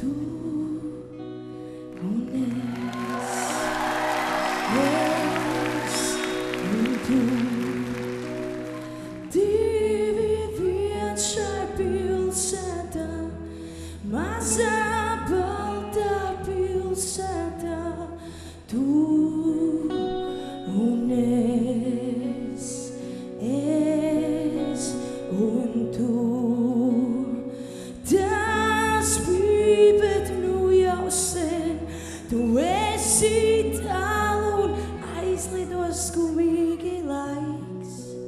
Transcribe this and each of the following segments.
tu un tu divi viens šai pilsētā, mazā baltā pilsētā, tu un es un tu. Tas bija, bet nu jau sen, tu esi tālu un aizlido skumīgi laiks.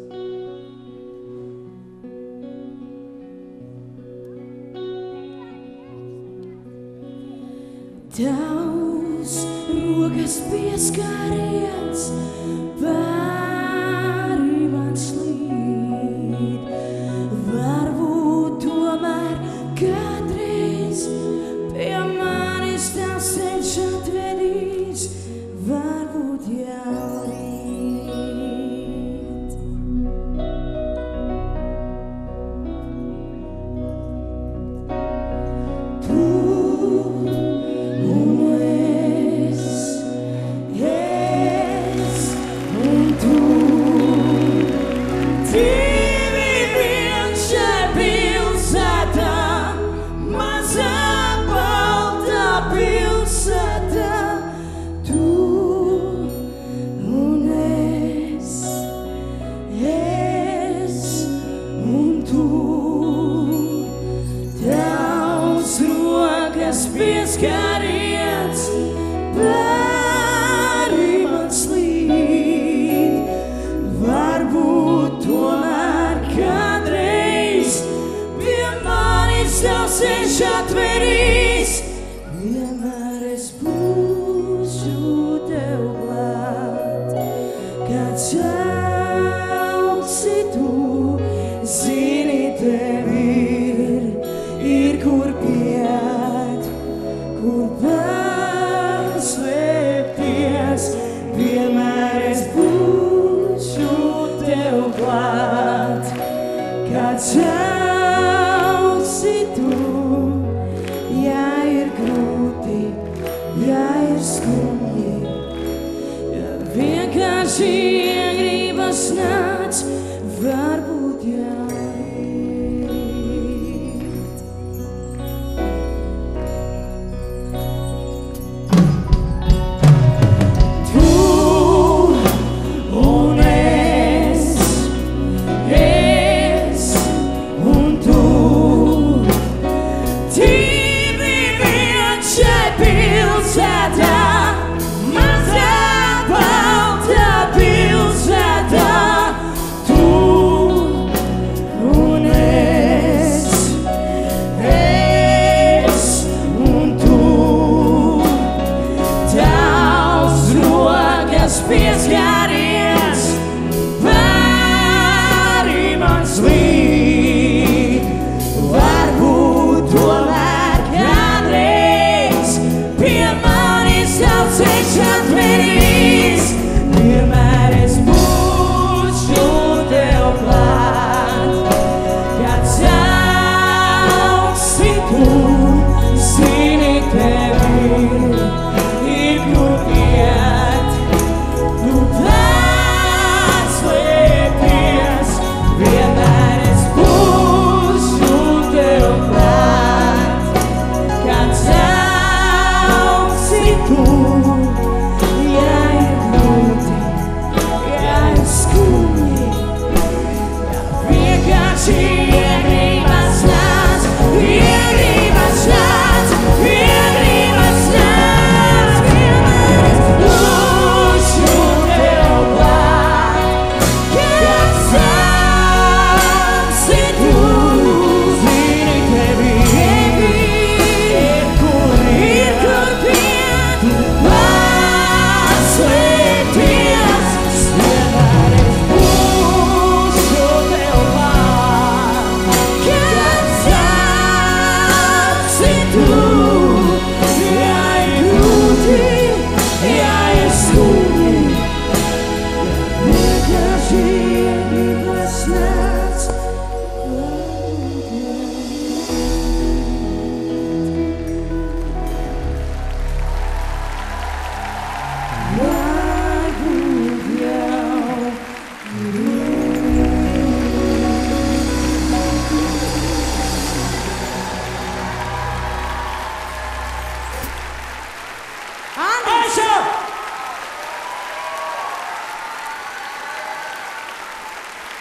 Tavs rokas pieskāriens pāri man slīd. Varbūt tomēr kādreiz pie manis tavs ceļš atvedīs, varbūt jau rīt. Tu un es un tu. Divi viens šai pilsētā, mazā baltā pilsētā, tu un es un tu. Tavs rokas pieskāriens pāri man slīd. Varbūt tomēr kādreiz pie manis tavs ceļš atverīs, vienmēr es būšu tev klāt. Kad sauksi tu, zini, tev ir kur piet, kur paslēpties, vienmēr es būšu tev klāt. Kad sauksi tu, ja ir grūti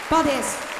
Paldies!